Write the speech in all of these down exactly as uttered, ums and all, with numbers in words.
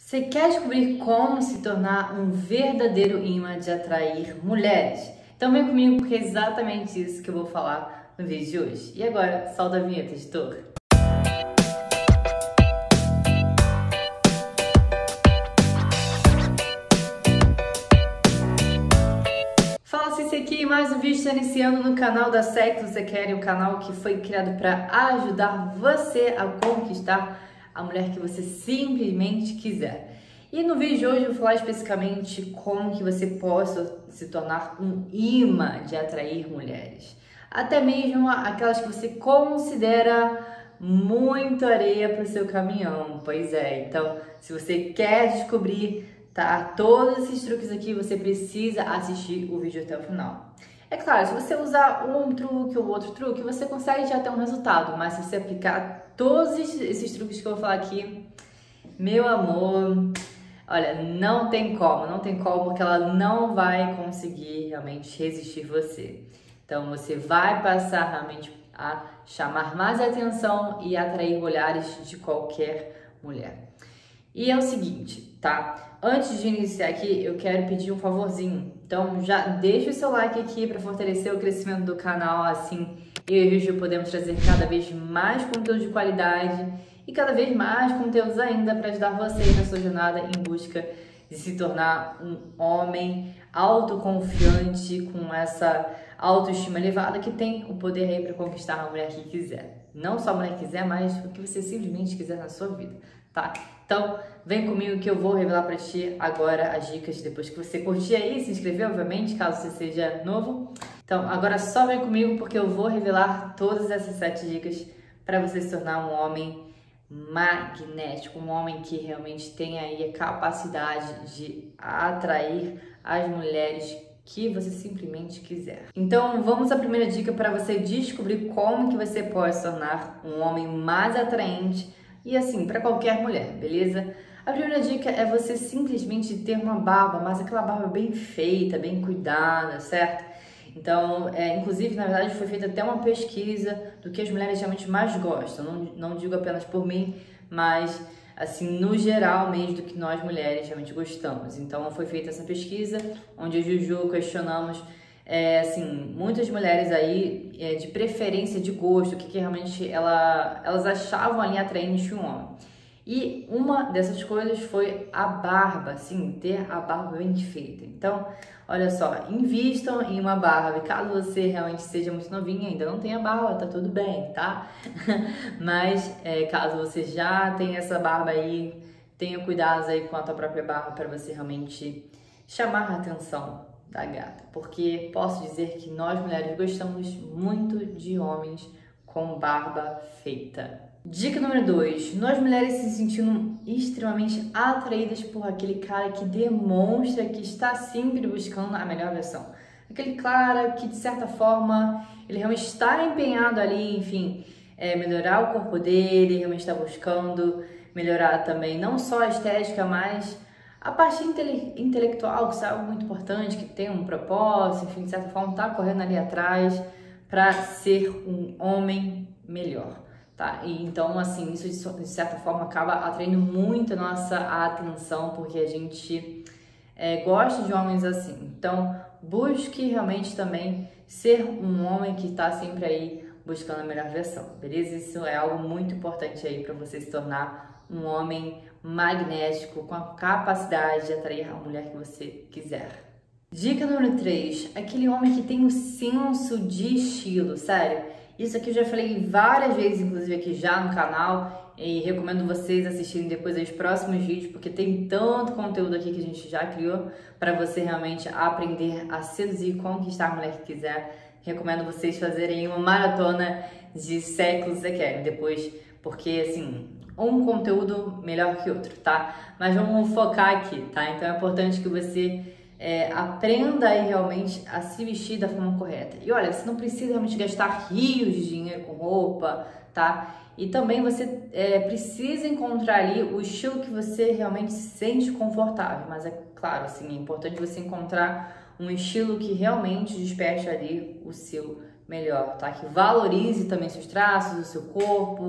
Você quer descobrir como se tornar um verdadeiro imã de atrair mulheres? Então vem comigo porque é exatamente isso que eu vou falar no vídeo de hoje. E agora, solta a vinheta, editor. Fala, Cici aqui, mais um vídeo está iniciando no canal da Sexo Você Quer, um canal que foi criado para ajudar você a conquistar a mulher que você simplesmente quiser. E no vídeo de hoje eu vou falar especificamente como que você possa se tornar um imã de atrair mulheres. Até mesmo aquelas que você considera muito areia para o seu caminhão. Pois é, então se você quer descobrir, tá, todos esses truques aqui, você precisa assistir o vídeo até o final. É claro, se você usar um truque ou outro truque, você consegue já ter um resultado, mas se você aplicar todos esses truques que eu vou falar aqui, meu amor, olha, não tem como, não tem como, porque ela não vai conseguir realmente resistir você. Então você vai passar realmente a chamar mais atenção e atrair olhares de qualquer mulher. E é o seguinte, tá? Antes de iniciar aqui, eu quero pedir um favorzinho. Então já deixa o seu like aqui para fortalecer o crescimento do canal, assim eu e o Juju podemos trazer cada vez mais conteúdo de qualidade e cada vez mais conteúdos ainda para ajudar vocês na sua jornada em busca de se tornar um homem autoconfiante, com essa autoestima elevada, que tem o poder aí para conquistar a mulher que quiser. Não só a mulher que quiser, mas o que você simplesmente quiser na sua vida, tá? Então, vem comigo que eu vou revelar para ti agora as dicas, depois que você curtir aí, se inscrever, obviamente, caso você seja novo. Então, agora só vem comigo porque eu vou revelar todas essas sete dicas para você se tornar um homem magnético, um homem que realmente tem aí a capacidade de atrair as mulheres que você simplesmente quiser. Então, vamos à primeira dica para você descobrir como que você pode se tornar um homem mais atraente e assim, para qualquer mulher, beleza? A primeira dica é você simplesmente ter uma barba, mas aquela barba bem feita, bem cuidada, certo? Então, é, inclusive, na verdade, foi feita até uma pesquisa do que as mulheres realmente mais gostam. Não, não digo apenas por mim, mas, assim, no geral mesmo, do que nós mulheres realmente gostamos. Então, foi feita essa pesquisa, onde eu e o Juju questionamos, é, assim, muitas mulheres aí, é, de preferência, de gosto, o que, que realmente ela, elas achavam ali atraente de um homem. E uma dessas coisas foi a barba, assim, ter a barba bem feita. Então, olha só, invistam em uma barba. Caso você realmente seja muito novinha, ainda não tenha barba, tá tudo bem, tá? Mas, é, caso você já tenha essa barba aí, tenha cuidados aí com a tua própria barba para você realmente chamar a atenção da gata. Porque posso dizer que nós mulheres gostamos muito de homens com barba feita. Dica número dois. Nós mulheres se sentindo extremamente atraídas por aquele cara que demonstra que está sempre buscando a melhor versão. Aquele cara que, de certa forma, ele realmente está empenhado ali, enfim, é, melhorar o corpo dele, realmente está buscando melhorar também não só a estética, mas a parte intele intelectual, que é algo muito importante, que tem um propósito, enfim, de certa forma, está correndo ali atrás para ser um homem melhor. Tá? E então, assim, isso de certa forma acaba atraindo muito a nossa atenção, porque a gente é, gosta de homens assim. Então, busque realmente também ser um homem que está sempre aí buscando a melhor versão, beleza? Isso é algo muito importante aí para você se tornar um homem magnético, com a capacidade de atrair a mulher que você quiser. Dica número três, aquele homem que tem o senso de estilo, sério. Isso aqui eu já falei várias vezes, inclusive aqui já no canal, e recomendo vocês assistirem depois os próximos vídeos, porque tem tanto conteúdo aqui que a gente já criou para você realmente aprender a seduzir e conquistar a mulher que quiser. Recomendo vocês fazerem uma maratona de Sexo Você Quer depois, porque assim, um conteúdo melhor que outro, tá? Mas vamos focar aqui, tá? Então é importante que você É, aprenda aí realmente a se vestir da forma correta. E olha, você não precisa realmente gastar rios de dinheiro com roupa, tá? E também você é, precisa encontrar ali o estilo que você realmente se sente confortável. Mas é claro, assim, é importante você encontrar um estilo que realmente desperte ali o seu melhor, tá? Que valorize também seus traços, o seu corpo,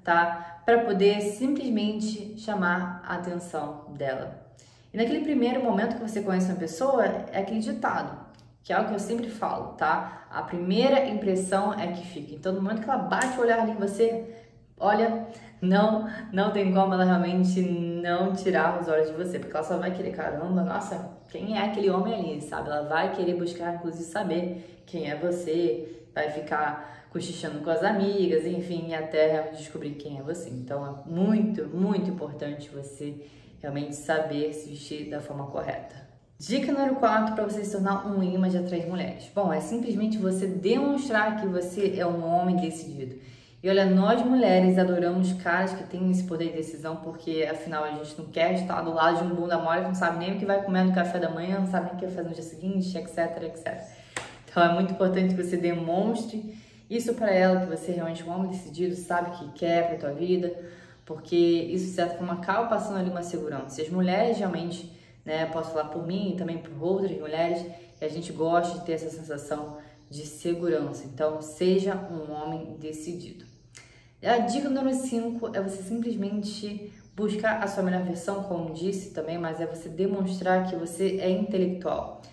tá? Para poder simplesmente chamar a atenção dela. E naquele primeiro momento que você conhece uma pessoa, é aquele ditado, que é o que eu sempre falo, tá? A primeira impressão é que fica. Então, no momento que ela bate o olhar ali em você, olha, não, não tem como ela realmente não tirar os olhos de você, porque ela só vai querer, caramba, nossa, quem é aquele homem ali, sabe? Ela vai querer buscar, inclusive, saber quem é você, vai ficar cochichando com as amigas, enfim, até descobrir quem é você. Então, é muito, muito importante você realmente saber se vestir da forma correta. Dica número quatro para você se tornar um imã de atrair mulheres. Bom, é simplesmente você demonstrar que você é um homem decidido. E olha, nós mulheres adoramos caras que têm esse poder de decisão, porque afinal a gente não quer estar do lado de um bunda mole, não sabe nem o que vai comer no café da manhã, não sabe nem o que vai fazer no dia seguinte, etc, etcétera. Então é muito importante que você demonstre isso para ela, que você é realmente um homem decidido, sabe o que quer para a tua vida, porque isso, de certa forma, acaba passando ali uma segurança. E as mulheres realmente, né, posso falar por mim e também por outras mulheres, que a gente gosta de ter essa sensação de segurança. Então, seja um homem decidido. A dica número cinco é você simplesmente buscar a sua melhor versão, como disse também, mas é você demonstrar que você é intelectual.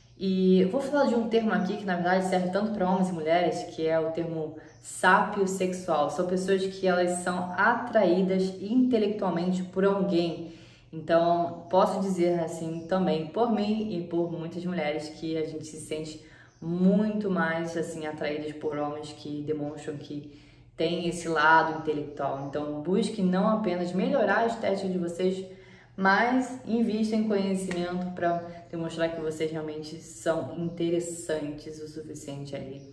E eu vou falar de um termo aqui que na verdade serve tanto para homens e mulheres, que é o termo sapiosexual. São pessoas que elas são atraídas intelectualmente por alguém. Então, posso dizer assim também por mim e por muitas mulheres que a gente se sente muito mais assim atraídas por homens que demonstram que tem esse lado intelectual. Então, busque não apenas melhorar a estética de vocês, mas invista em conhecimento para demonstrar que vocês realmente são interessantes o suficiente ali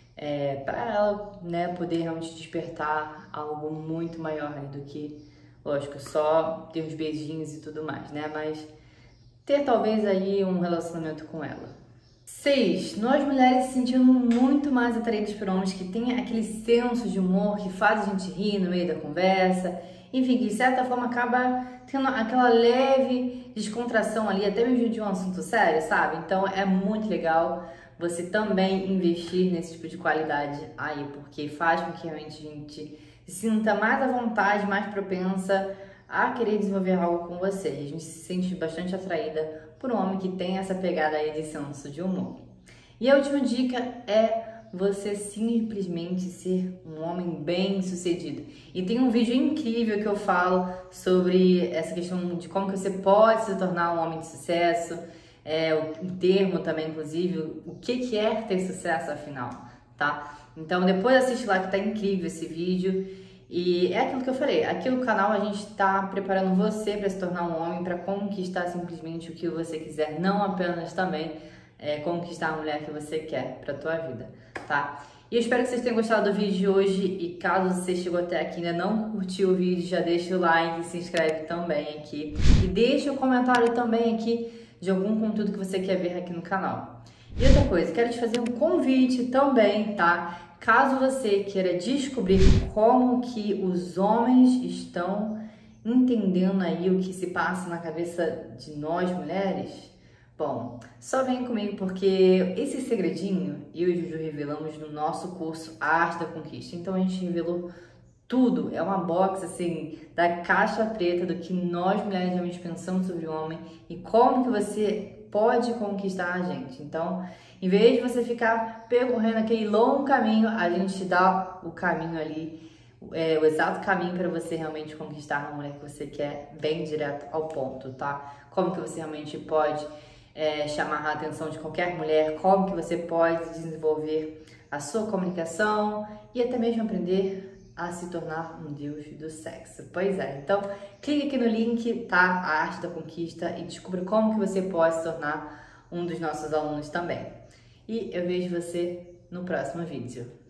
é, para ela, né, poder realmente despertar algo muito maior ali do que, lógico, só ter uns beijinhos e tudo mais, né? Mas ter talvez aí um relacionamento com ela. seis. Nós mulheres se sentimos muito mais atraídas por homens que têm aquele senso de humor que faz a gente rir no meio da conversa, enfim, que de certa forma acaba tendo aquela leve descontração ali, até mesmo de um assunto sério, sabe? Então é muito legal você também investir nesse tipo de qualidade aí, porque faz com que realmente a gente se sinta mais à vontade, mais propensa a querer desenvolver algo com você. A gente se sente bastante atraída por um homem que tem essa pegada aí de senso de humor. E a última dica é você simplesmente ser um homem bem sucedido. E tem um vídeo incrível que eu falo sobre essa questão de como que você pode se tornar um homem de sucesso, é, o, o termo também, inclusive, o que, que é ter sucesso afinal, tá? Então depois assiste lá que tá incrível esse vídeo. E é aquilo que eu falei, aqui no canal a gente está preparando você para se tornar um homem, para conquistar simplesmente o que você quiser, não apenas também é, conquistar a mulher que você quer para a tua vida, tá? E eu espero que vocês tenham gostado do vídeo de hoje e caso você chegou até aqui e ainda não curtiu o vídeo, já deixa o like e se inscreve também aqui. E deixa um comentário também aqui de algum conteúdo que você quer ver aqui no canal. E outra coisa, quero te fazer um convite também, tá? Caso você queira descobrir como que os homens estão entendendo aí o que se passa na cabeça de nós mulheres, bom, só vem comigo porque esse segredinho eu e o Juju revelamos no nosso curso A Arte da Conquista. Então a gente revelou tudo, é uma box assim da caixa preta do que nós mulheres realmente pensamos sobre o homem e como que você pode conquistar a gente. Então, em vez de você ficar percorrendo aquele longo caminho, a gente te dá o caminho ali, é, o exato caminho para você realmente conquistar a mulher que você quer, bem direto ao ponto, tá? Como que você realmente pode é, chamar a atenção de qualquer mulher, como que você pode desenvolver a sua comunicação e até mesmo aprender a se tornar um deus do sexo. Pois é, então clique aqui no link, tá? A Arte da Conquista e descubra como que você pode se tornar um dos nossos alunos também. E eu vejo você no próximo vídeo.